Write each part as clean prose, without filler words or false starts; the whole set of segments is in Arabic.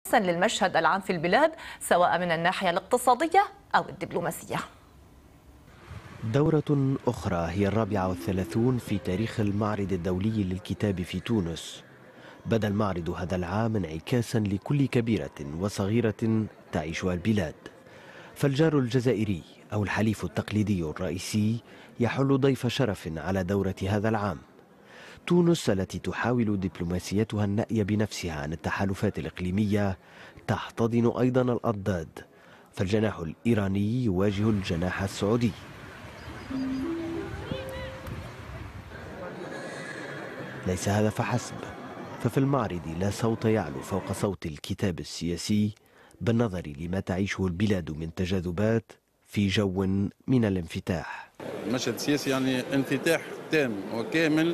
للمشهد العام في البلاد سواء من الناحية الاقتصادية أو الدبلوماسية. دورة أخرى هي 34 في تاريخ المعرض الدولي للكتاب في تونس. بدا المعرض هذا العام انعكاسا لكل كبيرة وصغيرة تعيشها البلاد، فالجار الجزائري أو الحليف التقليدي الرئيسي يحل ضيف شرف على دورة هذا العام. تونس التي تحاول دبلوماسيتها النأي بنفسها عن التحالفات الإقليمية تحتضن أيضا الأضداد، فالجناح الإيراني يواجه الجناح السعودي. ليس هذا فحسب، ففي المعرض لا صوت يعلو فوق صوت الكتاب السياسي بالنظر لما تعيشه البلاد من تجاذبات في جو من الانفتاح. المشهد السياسي يعني انفتاح تام وكامل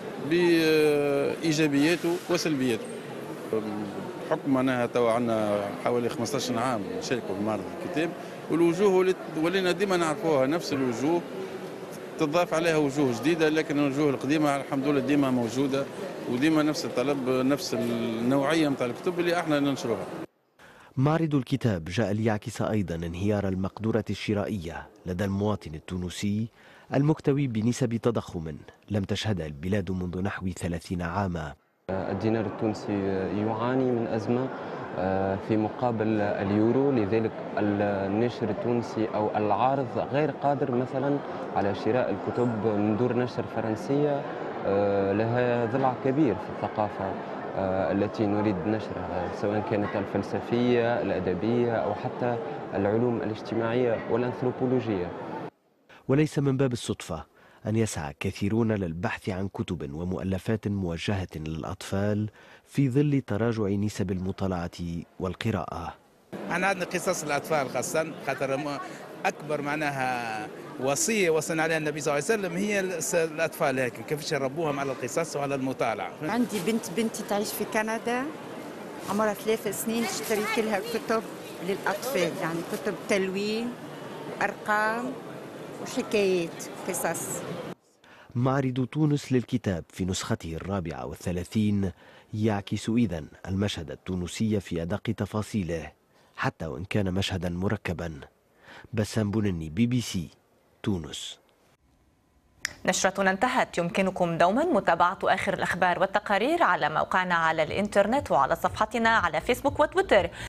بإيجابياته وسلبياته. بحكم أنها توا عندنا حوالي 15 عام نشاركوا في معرض الكتاب، والوجوه ولينا ديما نعرفوها نفس الوجوه، تضاف عليها وجوه جديدة، لكن الوجوه القديمة الحمد لله ديما موجودة، وديما نفس الطلب نفس النوعية متاع الكتب اللي احنا ننشروها. معرض الكتاب جاء ليعكس أيضا انهيار المقدرة الشرائية لدى المواطن التونسي المكتوي بنسب تضخم لم تشهدها البلاد منذ نحو 30 عاما. الدينار التونسي يعاني من أزمة في مقابل اليورو، لذلك الناشر التونسي أو العارض غير قادر مثلا على شراء الكتب من دور نشر فرنسية لها ضلع كبير في الثقافة التي نريد نشرها، سواء كانت الفلسفية الأدبية أو حتى العلوم الاجتماعية والأنثروبولوجية. وليس من باب الصدفة أن يسعى كثيرون للبحث عن كتب ومؤلفات موجهة للأطفال في ظل تراجع نسب المطالعة والقراءة. أنا عندنا قصص الأطفال خاصة، خاطر أكبر معناها وصية وصلنا عليها النبي صلى الله عليه وسلم هي الأطفال، هيك كيفاش يربوهم على القصص وعلى المطالعة. عندي بنتي تعيش في كندا عمرها 3 سنين، اشتريت لها كتب للأطفال، يعني كتب تلوين وأرقام وحكايات قصص. معرض تونس للكتاب في نسخته 34 يعكس إذن المشهد التونسي في أدق تفاصيله، حتى وإن كان مشهدا مركبا. بسام بنني، BBC تونس. نشرتنا انتهت. يمكنكم دوما متابعة آخر الأخبار والتقارير على موقعنا على الإنترنت وعلى صفحتنا على فيسبوك وتويتر.